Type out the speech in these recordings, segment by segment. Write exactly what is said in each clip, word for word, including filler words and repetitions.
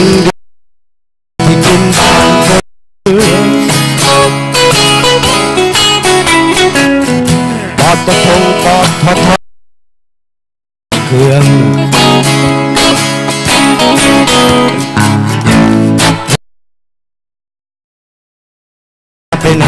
วันที่กินผ่านเธอปอดจะทงปอดทอทอเครื่องไปไหน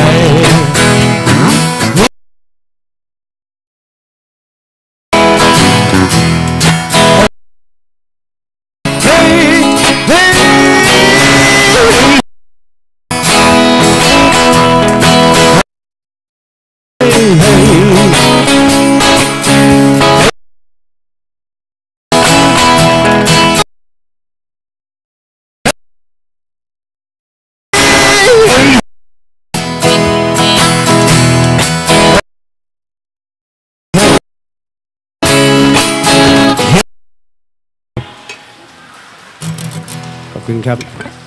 ขอบคุณครับ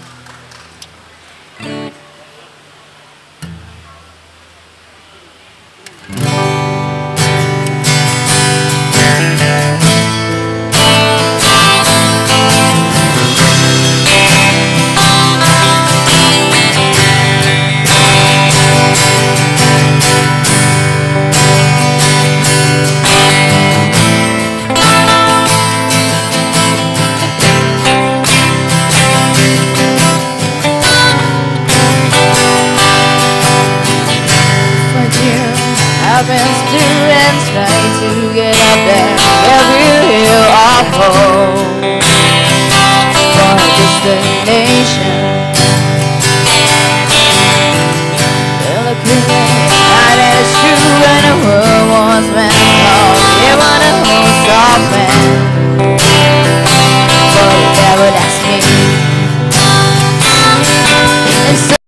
I've been students trying to get up there every hill or fall for a destination. Well, the criminal night is true when the world was meant for given a host of men. But the devil asked me, and so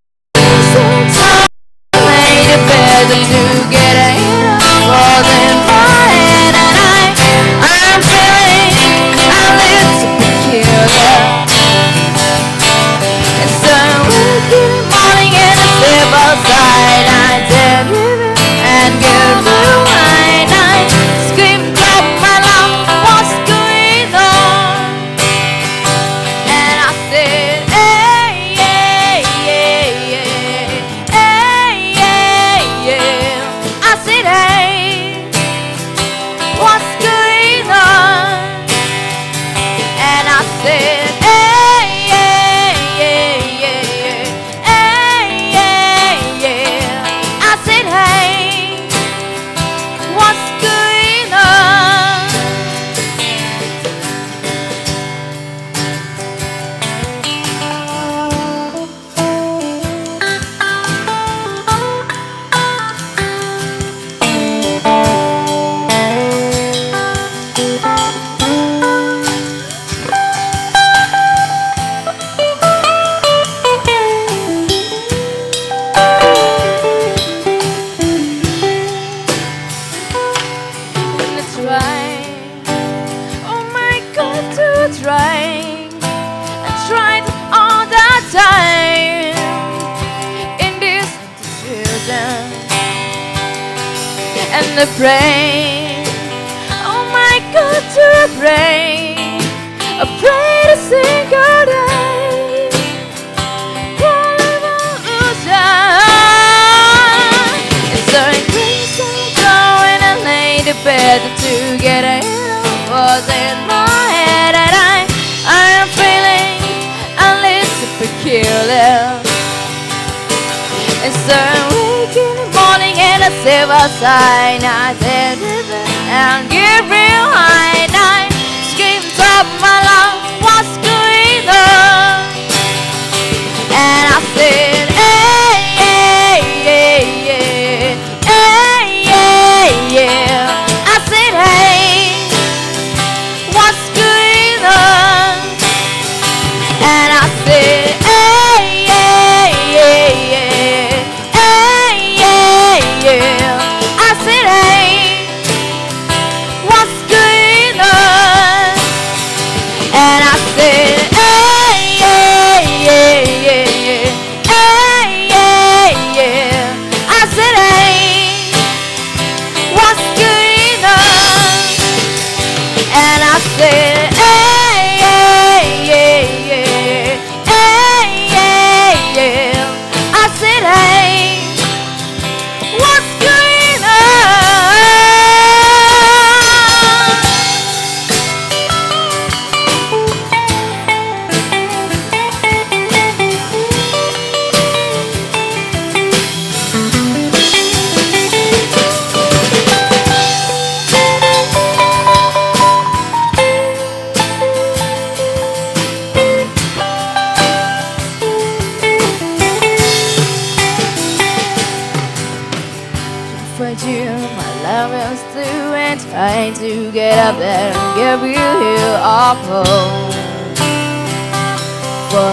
I made it better to get a was in my head, and I, I'm feeling a little peculiar. It's a wicked morning and I step outside. I dare river and get blue wine. I scream top my lungs, what's going on? And I said, hey, yeah, yeah, yeah, hey, yeah, yeah. I said, hey. What's going on? And I said, hey, yeah, yeah, yeah, hey, yeah, yeah. I said, hey, what's going on? Oh my God, to try and tried all the time in this situation and the pray. Oh my God, to pray, I pray to single day. It's a grace and joy and I laid the bed to get a was in my head, and I, I'm feeling a little peculiar. It's a waking morning and I step outside. I said, and get real high, and I scream top my lungs, what's going on? And I said, hey, hey, hey, yeah, hey, yeah, yeah. I said, hey. What's going on? And I said, hey, yeah, yeah, yeah, hey, yeah, yeah. I said, hey, what's going on? to get up and give you here off home for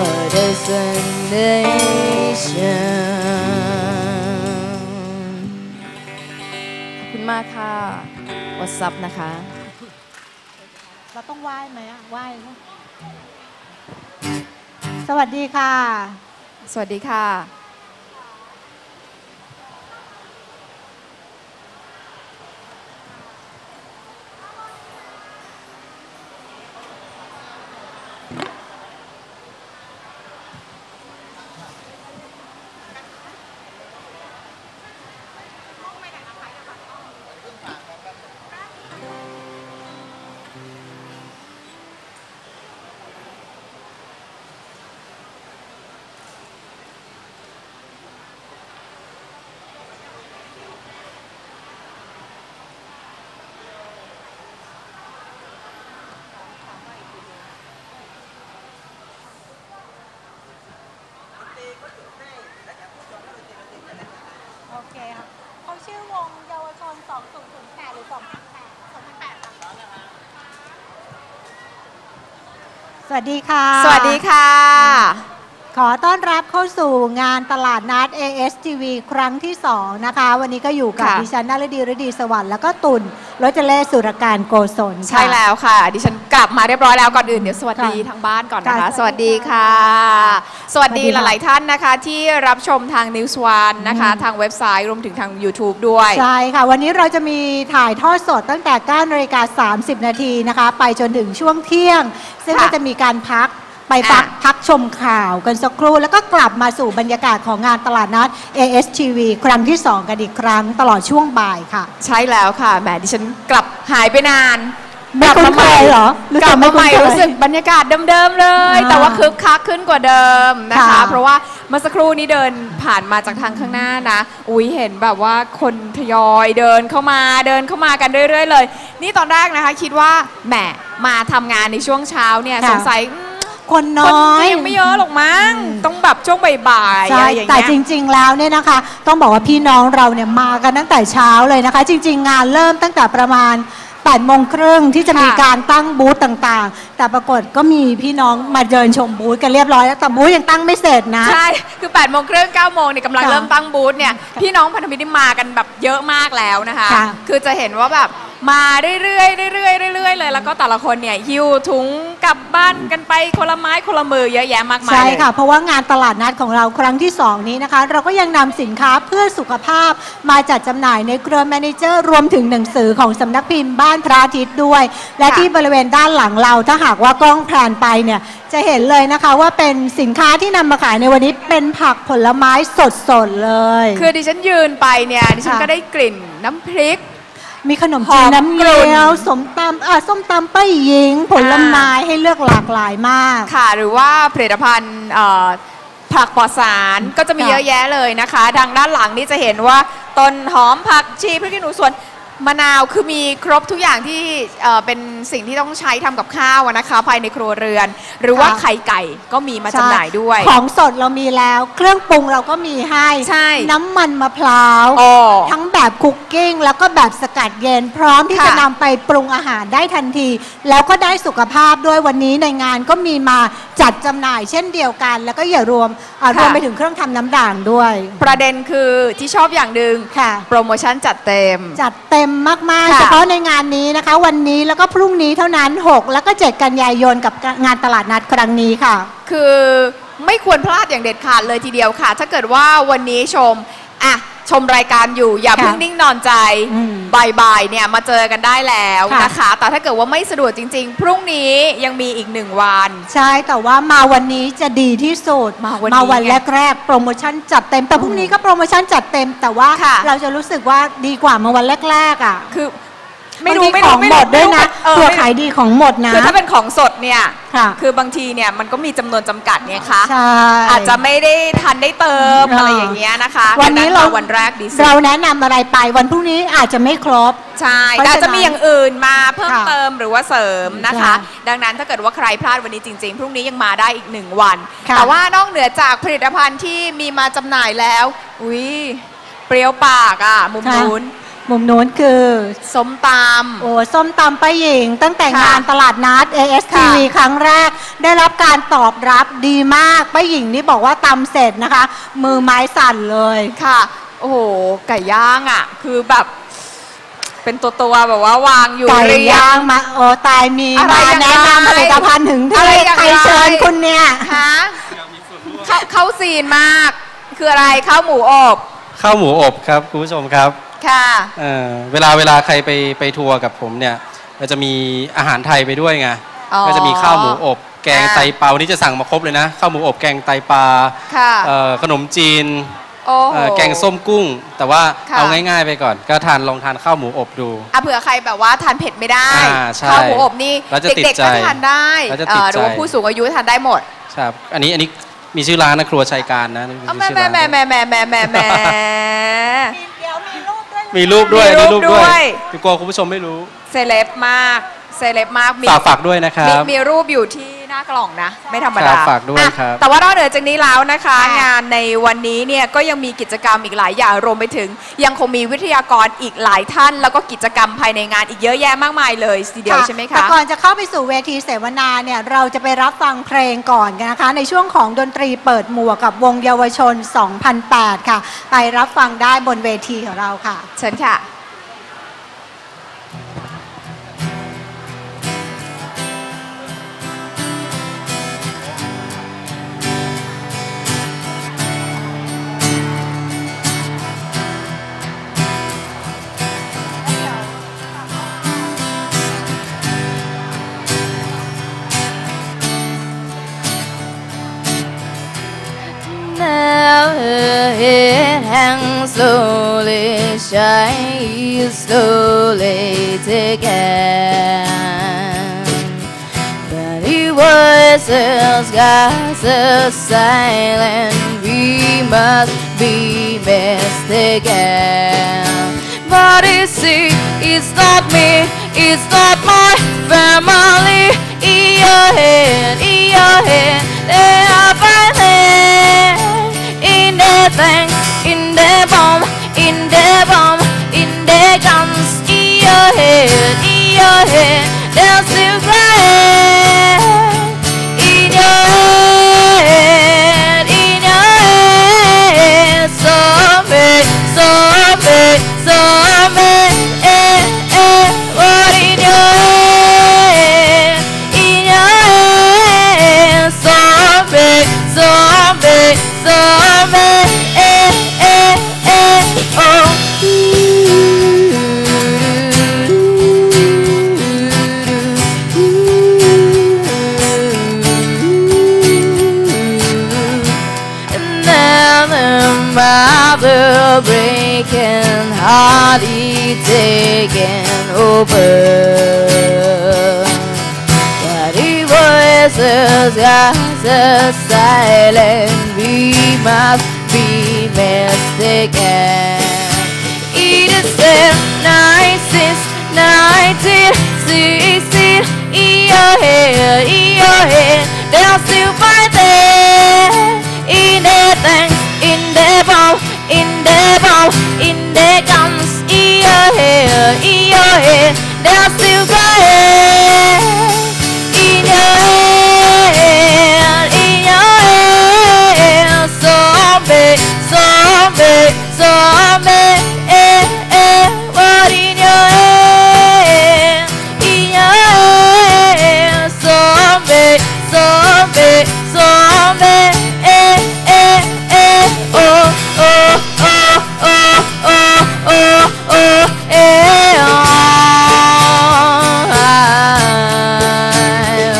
destination ขอบคุณมากค่ะ What's up นะคะเราต้องไหว้ไหมอ่ะไหว้สวัสดีค่ะสวัสดีค่ะโอเคค่ะเขาชื่อวงเยาวชนสองพันแปดหรือสองพันแปด สองพันแปดค่ะสวัสดีค่ะสวัสดีค่ะขอต้อนรับเข้าสู่งานตลาดนัด เอ เอส ที วี ครั้งที่สองนะคะวันนี้ก็อยู่กับดิฉันนฤดีฤดีสวัสดิ์แล้วก็ตุลรจเลสุรการโกศลใช่แล้วค่ะดิฉันกลับมาเรียบร้อยแล้วก่อนอื่นเดี๋ยวสวัสดีทางบ้านก่อนนะคะสวัสดีค่ะสวัสดีหลายๆท่านนะคะที่รับชมทาง News One นะคะทางเว็บไซต์รวมถึงทาง YouTube ด้วยใช่ค่ะวันนี้เราจะมีถ่ายทอดสดตั้งแต่ เก้านาฬิกาสามสิบนาทีนะคะไปจนถึงช่วงเที่ยงซึ่งก็จะมีการพักไปพักพักชมข่าวกันสักครู่แล้วก็กลับมาสู่บรรยากาศของงานตลาดนัด เอ เอส ที วี ครั้งที่สองกันอีกครั้งตลอดช่วงบ่ายค่ะใช่แล้วค่ะแหมดิฉันกลับหายไปนานกลับมาใหม่เหรอกลับมาใหม่รู้สึกบรรยากาศเดิมๆเลยแต่ว่าคึกคักขึ้นกว่าเดิมนะคะเพราะว่าเมื่อสักครู่นี้เดินผ่านมาจากทางข้างหน้านะอุ้ยเห็นแบบว่าคนทยอยเดินเข้ามาเดินเข้ามากันเรื่อยๆเลยนี่ตอนแรกนะคะคิดว่าแหมมาทำงานในช่วงเช้าเนี่ยสงสัยคนน้อยยังไม่เยอะหรอกมั้งต้องแบบช่วงบ่ายๆอะไรอย่างเงี้ยแต่จริงๆแล้วเนี่ยนะคะต้องบอกว่าพี่น้องเราเนี่ยมากันตั้งแต่เช้าเลยนะคะจริงๆงานเริ่มตั้งแต่ประมาณแปดโมงครึ่งที่จะมีการตั้งบูธต่างๆแต่ปรากฏก็มีพี่น้องมาเดินชมบูธกันเรียบร้อยแล้วแต่บูธยังตั้งไม่เสร็จนะใช่คือแปดโมงครึ่งเก้าโมงเนี่ยกำลังเริ่มตั้งบูธเนี่ยพี่น้องพันธมิตรมากันแบบเยอะมากแล้วนะคะคือจะเห็นว่าแบบมาเรื่อยๆเรื่อยๆเรื่อยๆเลยแล้วก็แต่ละคนเนี่ยหิ้วถุงกลับบ้านกันไปคนละไม้คนละมือเยอะแยะมากมายใช่ค่ะเพราะว่างานตลาดนัดของเราครั้งที่สองนี้นะคะเราก็ยังนำสินค้าเพื่อสุขภาพมาจัดจำหน่ายในเครือแมเนเจอร์รวมถึงหนังสือของสำนักพิมพ์บ้านพระอาทิตย์ด้วยและที่บริเวณด้านหลังเราถ้าหากว่ากล้องแพนไปเนี่ยจะเห็นเลยนะคะว่าเป็นสินค้าที่นำมาขายในวันนี้เป็นผักผลไม้สดๆเลยคือดิฉันยืนไปเนี่ยดิฉันก็ได้กลิ่นน้ำพริกมีขนมจีนน้ำเงี้ยวสมตำอ่าส้มตำป้าหญิงผลไม้ให้เลือกหลากหลายมากค่ะหรือว่าผลิตภัณฑ์ผักปลอดสารก็จะมีเยอะแยะเลยนะคะทางด้านหลังนี่จะเห็นว่าต้นหอมผักชีพริกขี้หนูสวนมะนาวคือมีครบทุกอย่างที่เป็นสิ่งที่ต้องใช้ทำกับข้าวนะคะภายในครัวเรือนหรือว่าไข่ไก่ก็มีมาจำหน่ายด้วยของสดเรามีแล้วเครื่องปรุงเราก็มีให้ใช่น้ำมันมะพร้าวทั้งแบบคุกกิ้งแล้วก็แบบสกัดเย็นพร้อมที่จะนำไปปรุงอาหารได้ทันทีแล้วก็ได้สุขภาพด้วยวันนี้ในงานก็มีมาจัดจำหน่ายเช่นเดียวกันแล้วก็อย่ารวมรวมไปถึงเครื่องทำน้ำด่างด้วยประเด็นคือที่ชอบอย่างหนึ่งโปรโมชั่นจัดเต็มจัดเต็มมากๆเฉพาะในงานนี้นะคะวันนี้แล้วก็พรุ่งนี้เท่านั้นหกแล้วก็เจ็ดกันยายนกับงานตลาดนัดครั้งนี้ค่ะคือไม่ควรพลาดอย่างเด็ดขาดเลยทีเดียวค่ะถ้าเกิดว่าวันนี้ชมอ่ะชมรายการอยู่อย่าเพิ่งนิ่งนอนใจบ่ายๆเนี่ยมาเจอกันได้แล้วนะคะแต่ถ้าเกิดว่าไม่สะดวกจริงๆพรุ่งนี้ยังมีอีกหนึ่งวันใช่แต่ว่ามาวันนี้จะดีที่สุดมาวัน, วันแรกๆโปรโมชั่นจัดเต็มแต่พรุ่งนี้ก็โปรโมชั่นจัดเต็มแต่ว่าเราจะรู้สึกว่าดีกว่ามาวันแรกๆอ่ะคือไม่รู้ไม่ของหมดด้วยนะตัวขายดีของหมดนะคือถ้าเป็นของสดเนี่ยคือบางทีเนี่ยมันก็มีจำนวนจำกัดเนี่ยค่ะอาจจะไม่ได้ทันได้เติมอะไรอย่างเงี้ยนะคะวันนี้เราวันแรกดีเราแนะนำอะไรไปวันพรุ่งนี้อาจจะไม่ครบใช่แต่จะมีอย่างอื่นมาเพิ่มเติมหรือว่าเสริมนะคะดังนั้นถ้าเกิดว่าใครพลาดวันนี้จริงๆพรุ่งนี้ยังมาได้อีกหนึ่งวันแต่ว่านอกเหนือจากผลิตภัณฑ์ที่มีมาจำหน่ายแล้วอุ้ยเปรี้ยวปากอ่ะมุมนู้นมุมนู้นคือส้มตโอ้ส้มตำป้าหญิง ตั้งแต่ค่ะงานตลาดนัด เอ เอส ที วีค่ะครั้งแรก ได้รับการตอบรับดีมากป้าหญิงนี่บอกว่าตำเสร็จนะคะ มือไม้สั่นเลยำค่ะ โอ้โห ไก่ย่างอ่ะ คือแบบ เป็นตัวตัวๆแบบว่าวางอยู่ไก่เรียย่าง งมาโอ้ตายมีอะไรมายังไงแนะนำผลิตภัณฑ์ถึงอะไรที่ยังใครไงเชิญคุณเนี่ยฮะเข้าเข้าซีนมาก คืออะไรข้าวหมูอบข้าวหมูอบครับคุณผู้ชมครับค่ะเอ่อเวลาเวลาใครไปไปทัวร์กับผมเนี่ยเราจะมีอาหารไทยไปด้วยไงอ๋อก็จะมีข้าวหมูอบ แกงอ่าไตปลาวันนี้จะสั่งมาครบเลยนะข้าวหมูอบแกงไตปลาค่ะเอ่อขนมจีนโอ้โหเอ่อแกงส้มกุ้ง แต่ว่าค่ะเอาง่ายๆไปก่อน ก็ทานลองทานข้าวหมูอบดูอ่ะเผื่อใครแบบว่าทานเผ็ดไม่ได้อ่าใช่ข้าวหมูอบนี่แล้วจะติดเด็กๆใจก็ทานได้แล้วจะเอ่ติดอหรือว่าใจผู้สูงอายุทานได้หมดครับอันนี้อันนี้มีชื่อร้านนะครัวชัยการนะเอามีแม่ชื่อแม่ร้านแม่แม่แม่แม่แม่แม่มีรูปด้วยมีรูปมีรูปด้วด้วยยคือกลัวคุณผู้ชมไม่รู้เซเลบมากเซเลบมากมีฝากฝากด้วยนะครัมีบมีรูปอยู่ที่หน้ากล่องนะ ไม่ธรรมคดารับฝากด้วยอ่ะครับแต่ว่านอกเหนือจากนี้แล้วนะคะค่ะงานในวันนี้เนี่ยก็ยังมีกิจกรรมอีกหลายอย่างรวมไปถึง ยังคงมีวิทยากรอีกหลายท่าน แล้วก็กิจกรรมภายในงานอีกเยอะแยะมากมายเลยทีเดียวใช่ไหมแต่คะก่อนจะเข้าไปสู่เวทีเสวนาเนี่ยเราจะไปรับฟังเพลงก่อนกันนะคะ ในช่วงของดนตรีเปิดหมวกกับวงเยาวชน สองพันแปด ค่ะ ไปรับฟังได้บนเวทีของเราค่ะเชิญค่ะ Now her head hangs slowly, shines slowly again. But he voices guides us silent, we must be mistaken. But you see, it's not me, it's not my family. In your head, in your head, they are fighting. In their things, in their bomb, in their bomb, in their guns. In your head, in your head, they're still crying. In your head, in your head, zombie, zombie, zombie, eh, eh, what in your head, in your head, zombie, zombie, zombie, eh, eh, eh, oh. Mother breaking heart is taken over. But he voices guides us silent. We must be mistaken. It is seven, nine, six, nineteen, sixteen. In your head, in your head, they're still fighting. In their things, in their bomb, in their bomb, in their guns. In your head, in your head, they're still crying. In your head, in your head, zombie, zombie, zombie, eh, eh, what in your head, in your head, zombie, zombie, zombie, eh, eh, eh, oh, oh, oh, oh, oh, oh, oh, eh, oh, I, oh.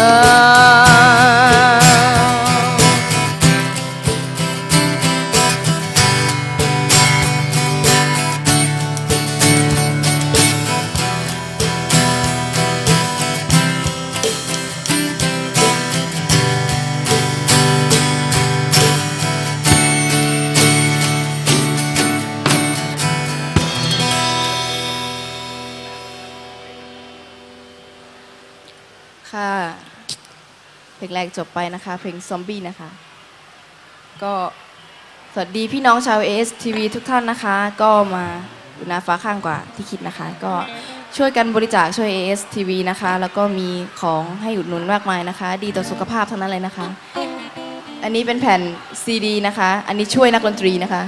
ค่ะเพลงแรกจบไปนะคะ เพลงซอมบี้นะคะ ก็สวัสดีพี่น้องชาวเอสทีวีทุกท่านนะคะ ก็มาหน้าฟ้าข้างกว่าที่คิดนะคะก็ช่วยกันบริจาคช่วย เอ เอส ที วี นะคะแล้วก็มีของให้อุดหนุนมากมายนะคะดีต่อสุขภาพทั้งนั้นเลยนะคะอันนี้เป็นแผ่นซีดีนะคะอันนี้ช่วยนักดนตรีนะคะ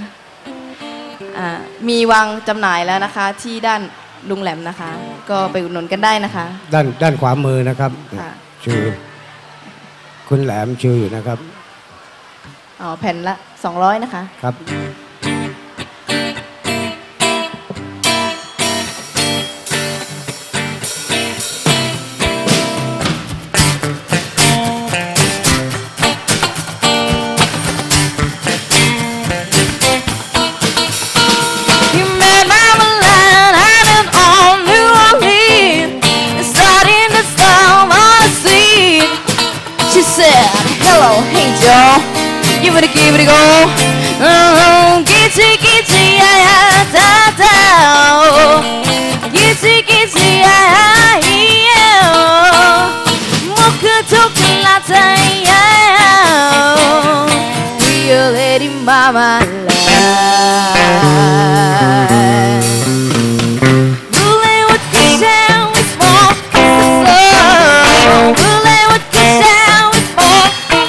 มีวางจำหน่ายแล้วนะคะที่ด้านลุงแหลมนะคะก็ไปอุดหนุนกันได้นะคะด้านด้านขวามือนะครับชูคุณแหลมชูอยู่นะครับอ๋อแผ่นละสองร้อยนะคะครับ Give it a give it a go. Oh, gitty gitty ya ya da da. Gitty gitty ya ya. Mocha chocolate ya. Real lady mama love. Ruling with the sound is more. Ruling with the sound is more.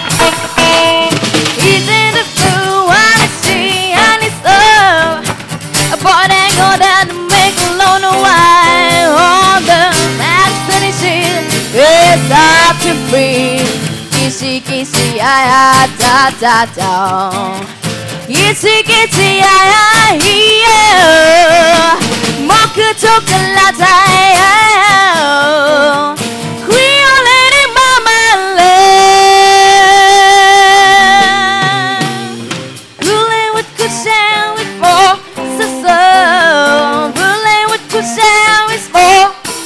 It's up to free. Kissy kissy ya ya da da da. Kissy kissy ya ya yeah. Mocha chocolate ya. Creole lady mama love. Ruling with cushion with more. So so. Ruling with cushion with more.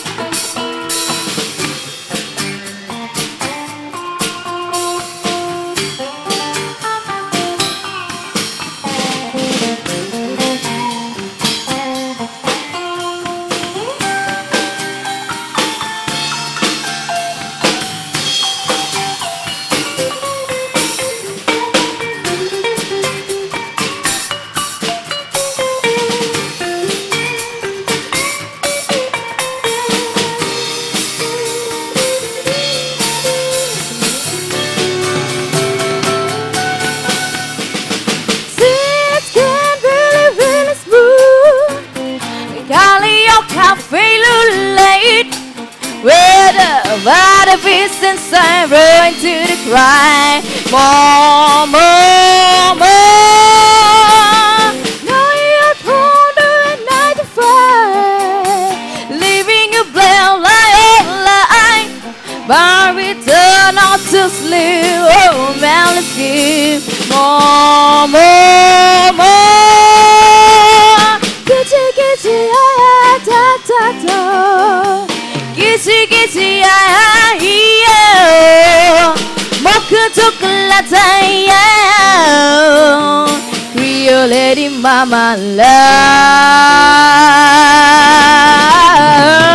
But the beast inside run to the cry. More, more, more. Now you're thrown to a night to fight, leaving a blame like all line. But return not to sleep. Oh, man, let's give more, more, more. Kitty, kitty, ah, da, da, da. Kissy kissy ya ya, mocha chocolate ya, Creole lady mama love.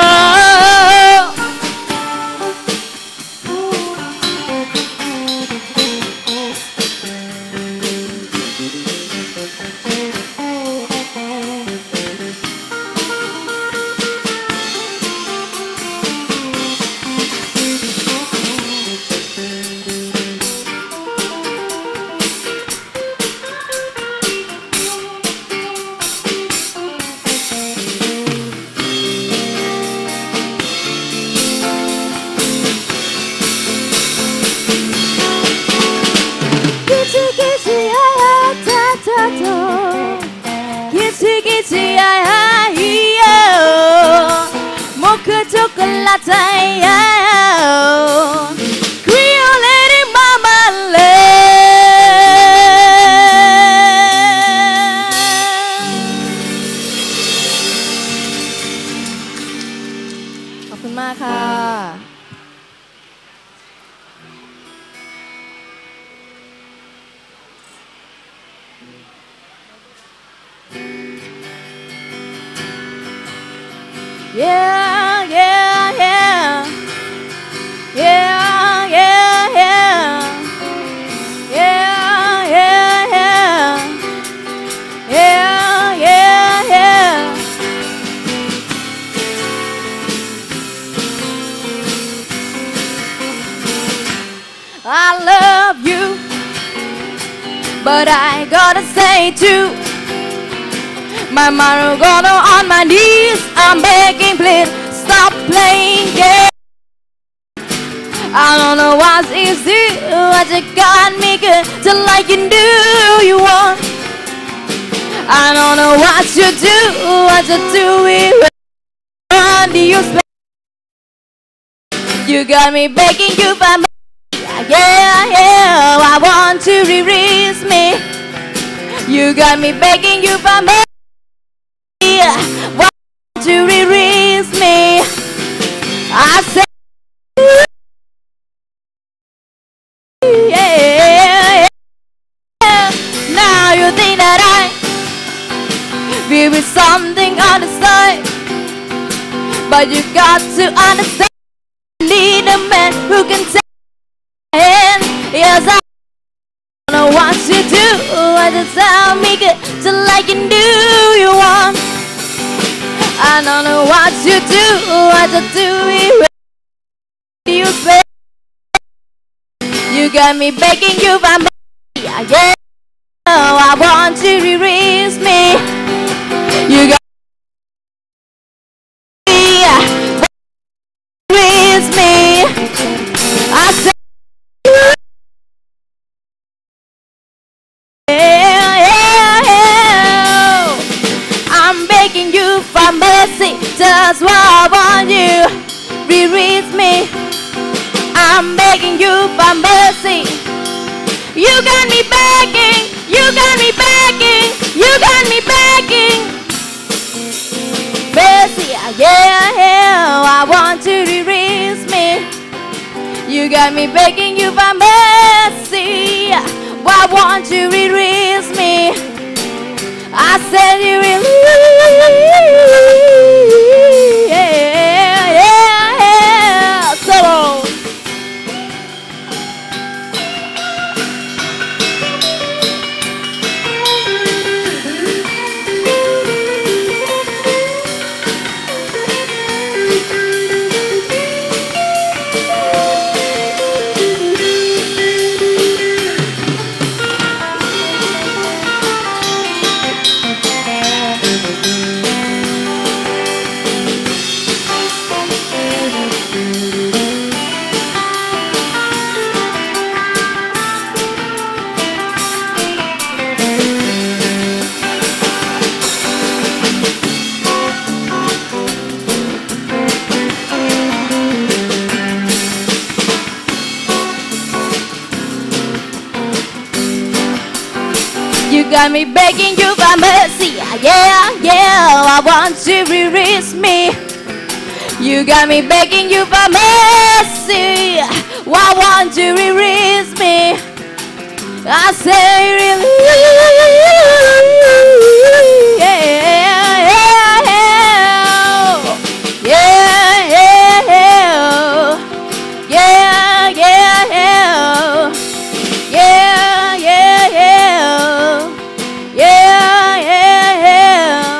Kissy kissy ya ya, mocha chocolate ya, Creole lady mama love. ขอบคุณมากค่ะ Yeah, yeah, yeah. I love you, but I gotta say too, my mind gonna on my knees, I'm begging, please stop playing games. I don't know what is it, what you got me good, till I can do you want. I don't know what you do, what you do it. Do you spend? You got me begging you by me. Yeah, yeah, I want to release me. You got me begging you by me. Want to release me. I said, yeah, yeah. Now you think that I be with something on the side, but you got to understand, I need a man who can take my hand. Yes, I don't know what to do, what to tell me good, till I can do you want. I don't know what to do, what to do it. You say you got me begging you by me. Yeah, oh, I want to release me. You got me, I said, yeah, yeah, yeah. I'm begging you for mercy, just what I want you, release me. I'm begging you for mercy. You got me begging, you got me begging, you got me begging. Mercy, yeah, yeah, I want to release me. You got me begging you for mercy. I want to release me. I said you release, yeah, yeah, yeah. Solo. You got me begging you for mercy. Yeah, yeah, I want to release me. You got me begging you for mercy. I want to release me. I say release, yeah, yeah, yeah, yeah, yeah, yeah, yeah, yeah. Yeah, yeah, yeah, yeah, yeah, yeah.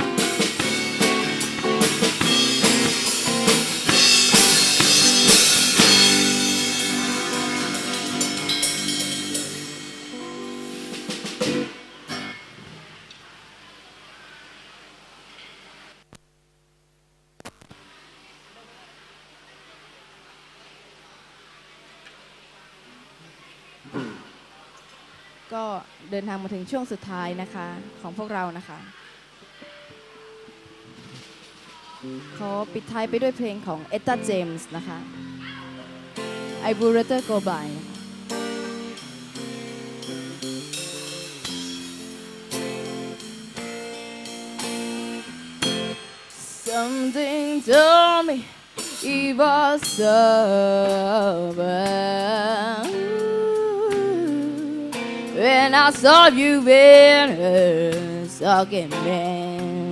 ก็เดินทางมาถึงช่วงสุดท้ายนะคะของพวกเรานะคะขอปิดท้ายไปด้วยเพลงของเอตตาเจมส์นะคะ I Would Rather Go By นะคะ Something told me it was over when I saw you in a second man.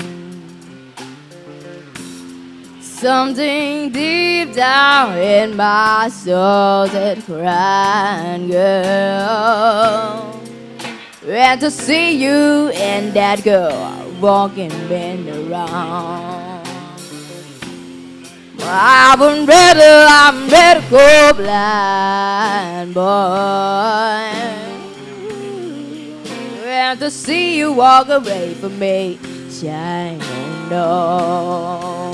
Something deep down in my soul said, crying girl, when to see you and that girl walking bend around. I'm ready, I'm ready to go blind, boy. And to see you walk away from me, I don't know.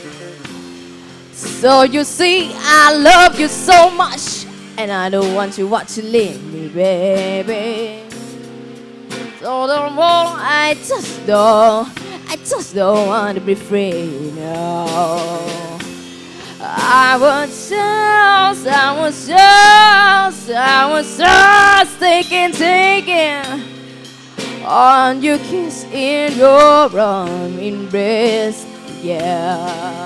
So you see, I love you so much, and I don't want you want to leave me, baby. So the more I just don't, I just don't want to be free, no. I was just, I was just, I was just taking, taking on your kiss in your arm embrace, yeah.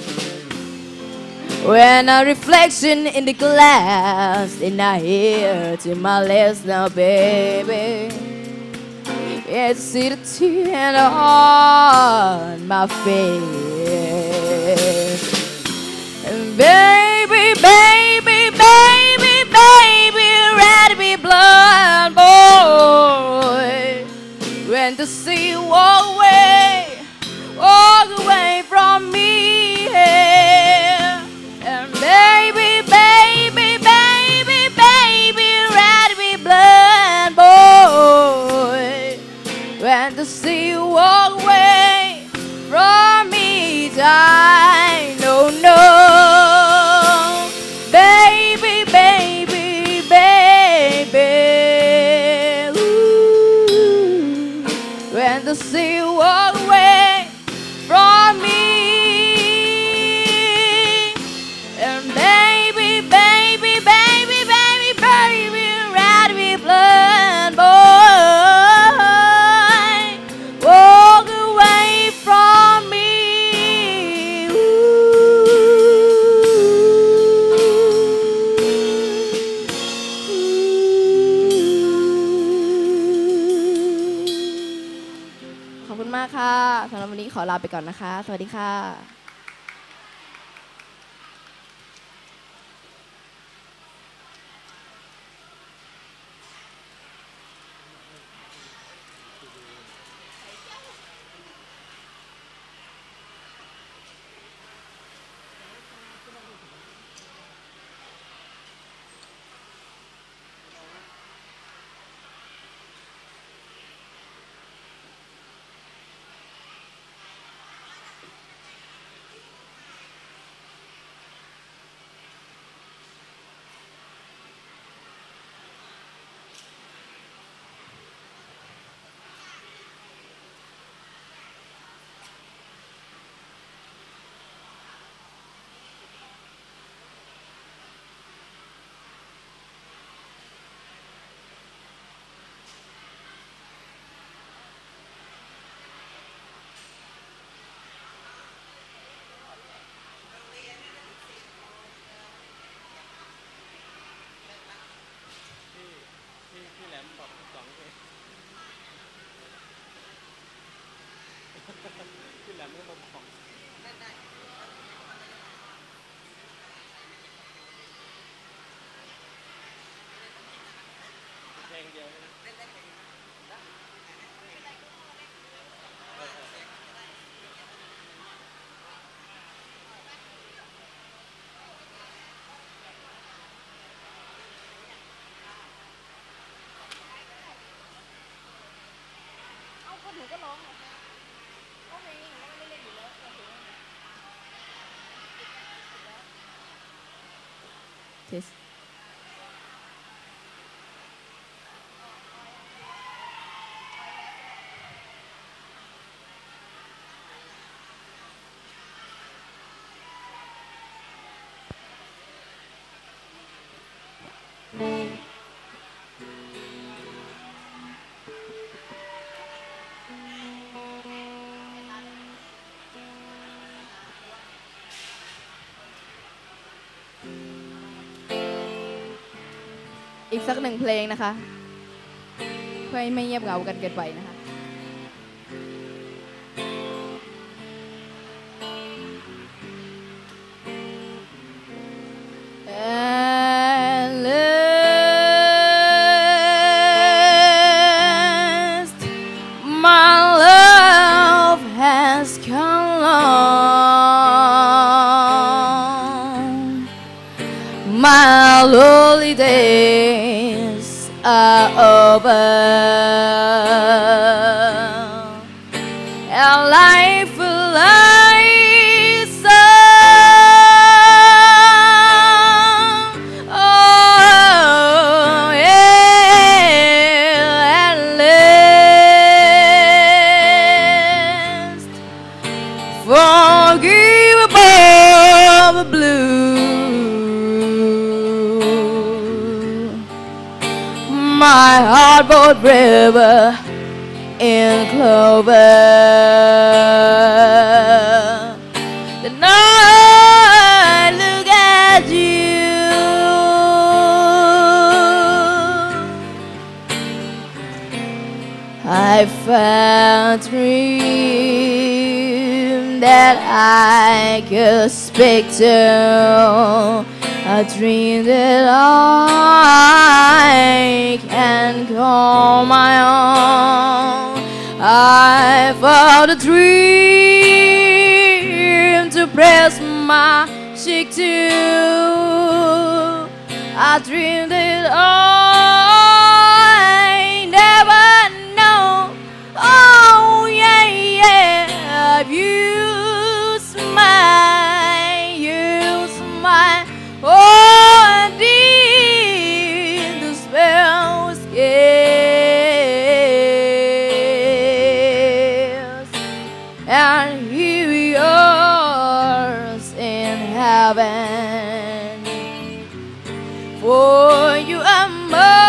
When a reflection in the glass, and I hear to my lips now, baby. Yeah, see the tear on my face. And baby, baby, baby, baby, ready to be blood, boy. When to see you walk away, walk away from me, yeah. And baby, baby, baby, baby, ready to be blood, boy. When to see you walk away from me, die, no, no. Baby, baby, baby, ooh. When to see you walk away from me. And baby, baby, baby, baby, baby, ready to be blood, boy. Walk away from me.ขอบคุณมากค่ะสำหรับวันนี้ขอลาไปก่อนนะคะ สวัสดีค่ะ Tis.อีกสักหนึ่งเพลงนะคะเพื่อให้ไม่เงียบเหงากันเกินไปนะคะ At last, my love has come along. My love holy days are over, and life lies on. Oh, yeah, at last, forgivable blue. My heartboat river in clover. The night look at you. I found a dream that I could speak to. A dream that I can call my own. I found a dream to press my cheek to. A dream that I never know. Oh yeah, yeah, you smile, you smile. Oh, indeed, the spell scares. And here we are in heaven, for you are mine.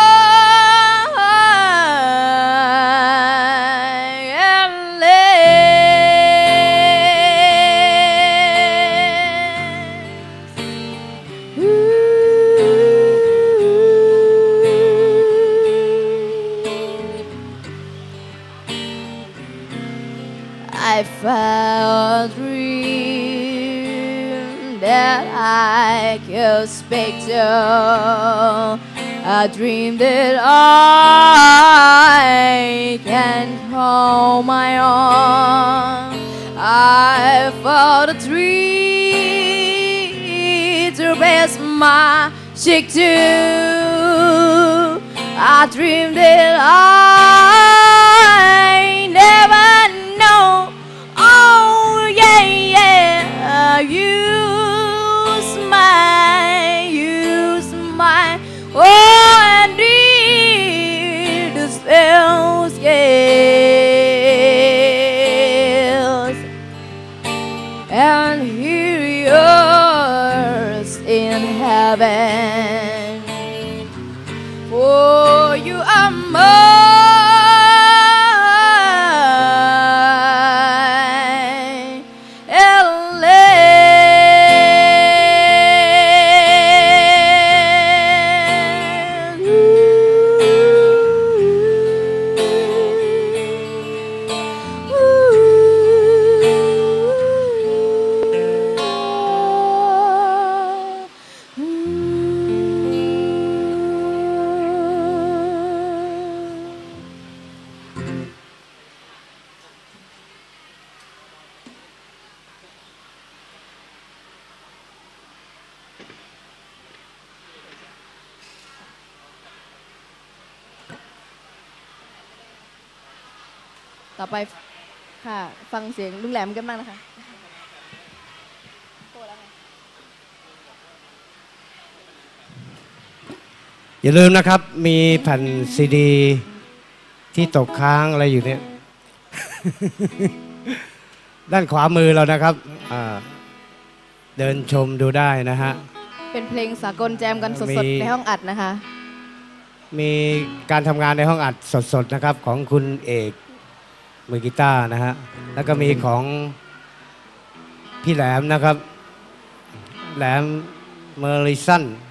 I found a dream that I could speak to. A dream that I can call my own. I found a tree to rest my cheek to. A dream that I never know. Oh yeah, yeah, you smile, you smile. Oh, indeed, the spell scares. And here we are in heaven, for you are mine.ต่อไปค่ะฟังเสียงลุงแหลมกันบ้างนะคะอย่าลืมนะครับมีแผ่นซีดีที่ตกค้างอะไรอยู่เนี่ย ด้านขวามือเรานะครับเดินชมดูได้นะฮะเป็นเพลงสากลแจมกันสดมีๆในห้องอัดนะคะมีการทำงานในห้องอัดสดๆนะครับของคุณเอกมือกีตาร์นะฮะแล้วก็มีของพี่แหลมนะครับแหลมเมอริสัน